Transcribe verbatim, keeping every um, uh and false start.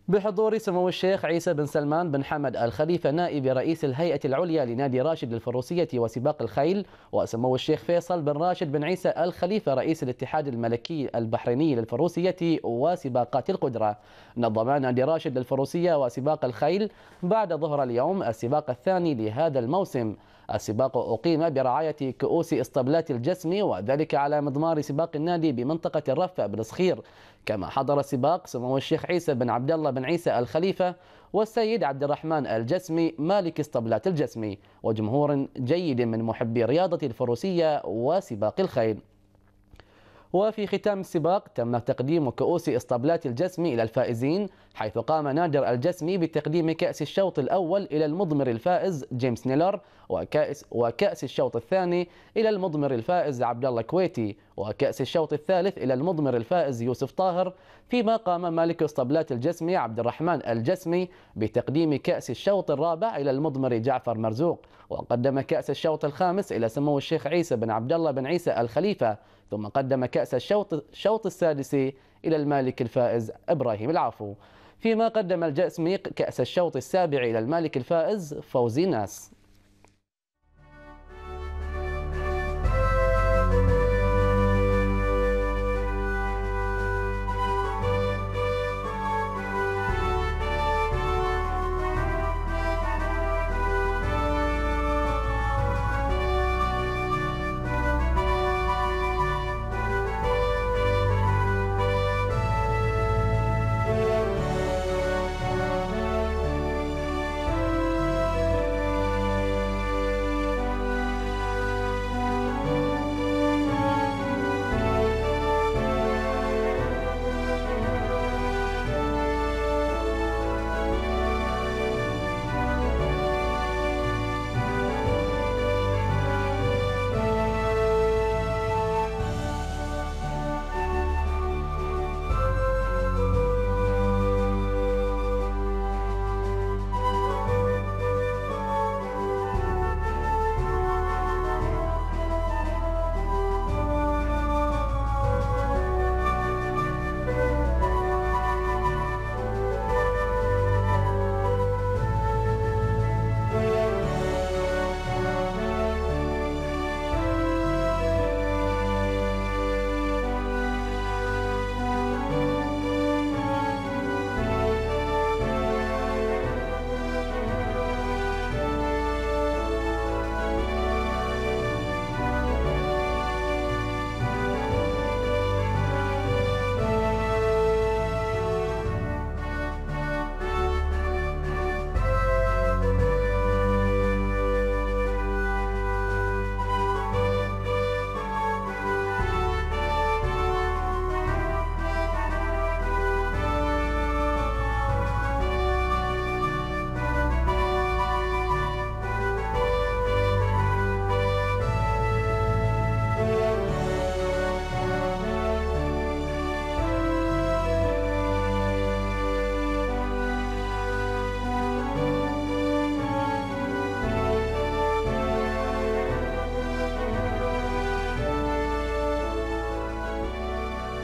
بحضور سمو الشيخ عيسى بن سلمان بن حمد الخليفة نائب رئيس الهيئة العليا لنادي راشد للفروسية وسباق الخيل، وسمو الشيخ فيصل بن راشد بن عيسى الخليفة رئيس الاتحاد الملكي البحريني للفروسية وسباقات القدرة، نظم نادي راشد للفروسية وسباق الخيل بعد ظهر اليوم السباق الثاني لهذا الموسم. السباق أقيم برعاية كؤوس اسطبلات الجسم، وذلك على مضمار سباق النادي بمنطقة الرفة بن صخير. كما حضر السباق سمو الشيخ عيسى بن عبد الله بن عيسى الخليفة والسيد عبد الرحمن الجسمي مالك اسطبلات الجسمي، وجمهور جيد من محبي رياضة الفروسية وسباق الخيل. وفي ختام السباق تم تقديم كؤوس اسطبلات الجسم إلى الفائزين، حيث قام نادر الجسمي بتقديم كأس الشوط الأول إلى المضمر الفائز جيمس نيلر، وكأس وكأس الشوط الثاني إلى المضمر الفائز عبد الله كويتي، وكأس الشوط الثالث إلى المضمر الفائز يوسف طاهر. فيما قام مالك اسطبلات الجسمي عبد الرحمن الجسمي بتقديم كأس الشوط الرابع إلى المضمر جعفر مرزوق، وقدم كأس الشوط الخامس إلى سمو الشيخ عيسى بن عبد الله بن عيسى الخليفة، ثم قدم كأس الشوط الشوط السادس إلى المالك الفائز إبراهيم العافو. فيما قدم الجسمي كأس الشوط السابع إلى المالك الفائز فوزي ناس.